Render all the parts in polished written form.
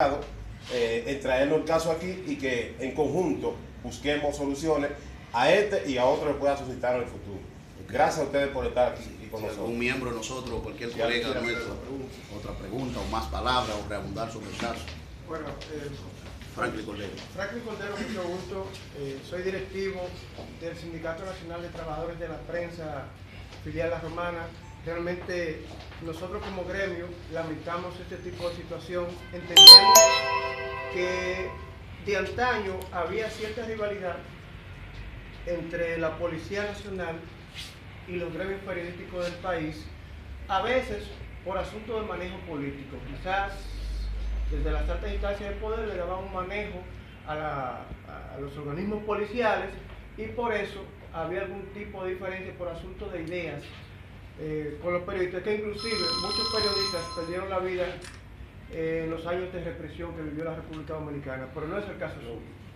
en traernos el caso aquí y que en conjunto busquemos soluciones a este y a otros que puedan suscitar en el futuro. Gracias a ustedes por estar aquí y con nosotros. Un miembro de nosotros, cualquier colega nuestro, otra pregunta o más palabras o reabundar sobre el caso. Bueno, Franklin Cordero. Franklin Cordero, mucho gusto. Soy directivo del Sindicato Nacional de Trabajadores de la Prensa, filial La Romana. Realmente nosotros como gremio lamentamos este tipo de situación. Entendemos que de antaño había cierta rivalidad entre la Policía Nacional y los gremios periodísticos del país, a veces por asuntos de manejo político. Quizás desde las altas instancias de poder le daban un manejo a los organismos policiales y por eso había algún tipo de diferencia por asuntos de ideas con los periodistas, que inclusive muchos periodistas perdieron la vida en los años de represión que vivió la República Dominicana, pero no es el caso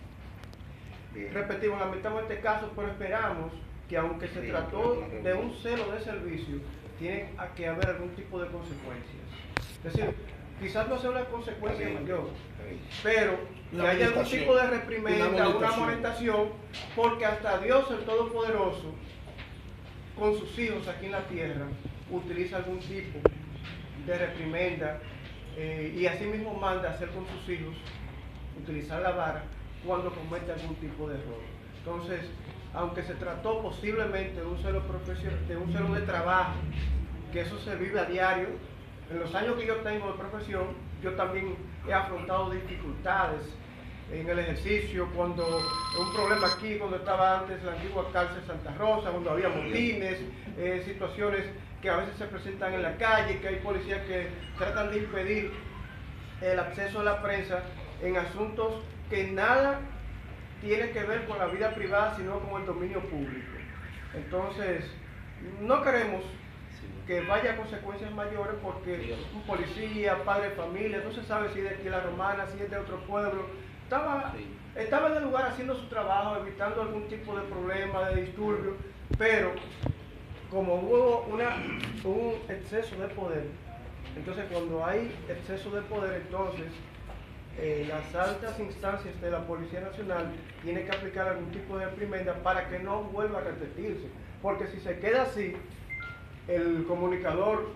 suyo. Repetimos, lamentamos este caso, pero esperamos que aunque se trató de un celo de servicio, tiene que haber algún tipo de consecuencias. Es decir, quizás no sea una consecuencia mayor, pero que haya algún tipo de reprimenda, una amonestación, porque hasta Dios el Todopoderoso, con sus hijos aquí en la tierra, utiliza algún tipo de reprimenda y así mismo manda hacer con sus hijos, utilizar la vara cuando comete algún tipo de error. Entonces, aunque se trató posiblemente de un celo profesional, de un celo de trabajo, que eso se vive a diario, en los años que yo tengo de profesión, yo también he afrontado dificultades en el ejercicio, cuando un problema aquí, cuando estaba antes la antigua cárcel Santa Rosa, cuando había motines, situaciones que a veces se presentan en la calle, que hay policías que tratan de impedir el acceso a la prensa en asuntos que nada tiene que ver con la vida privada, sino con el dominio público. Entonces, no queremos que vaya a consecuencias mayores porque un policía, padre de familia, no se sabe si es de aquí La Romana, si es de otro pueblo, estaba en el lugar haciendo su trabajo, evitando algún tipo de problema, de disturbio, pero como hubo un exceso de poder, entonces cuando hay exceso de poder, entonces las altas instancias de la Policía Nacional tienen que aplicar algún tipo de reprimenda para que no vuelva a repetirse, porque si se queda así, el comunicador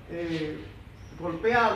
golpeado,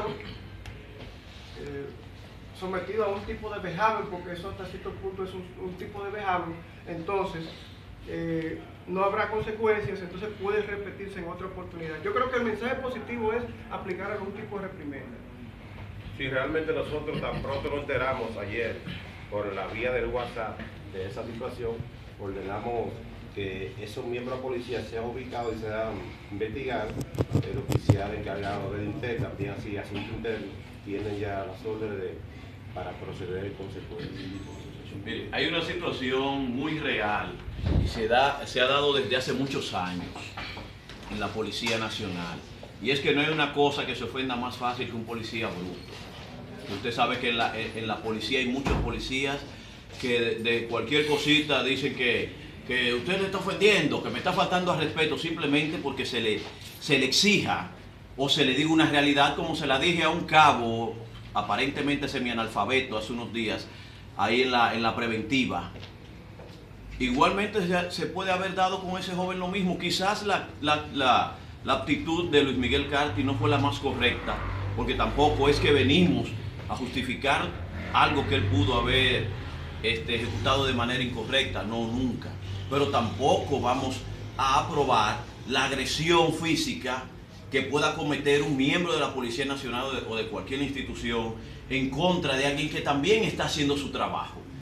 sometido a un tipo de vejamen, porque eso hasta cierto punto es un tipo de vejamen, entonces no habrá consecuencias, entonces puede repetirse en otra oportunidad. Yo creo que el mensaje positivo es aplicar algún tipo de reprimenda. Si realmente nosotros tan pronto nos enteramos ayer por la vía del WhatsApp de esa situación, ordenamos que esos miembros de la policía sean ubicados y sean investigados. El oficial encargado del INTER, también así asunto interno, tienen ya las órdenes para proceder en consecuencia. Mire, hay una situación muy real y se ha dado desde hace muchos años en la Policía Nacional. Y es que no hay una cosa que se ofenda más fácil que un policía bruto. Usted sabe que en la policía hay muchos policías que de cualquier cosita dicen que usted le está ofendiendo, que me está faltando al respeto, simplemente porque se le exija o se le diga una realidad, como se la dije a un cabo aparentemente semianalfabeto hace unos días, ahí en la preventiva. Igualmente se puede haber dado con ese joven lo mismo. Quizás la actitud de Luis Miguel Carti no fue la más correcta, porque tampoco es que venimos a justificar algo que él pudo haber ejecutado de manera incorrecta, no, nunca. Pero tampoco vamos a aprobar la agresión física que pueda cometer un miembro de la Policía Nacional o de cualquier institución en contra de alguien que también está haciendo su trabajo.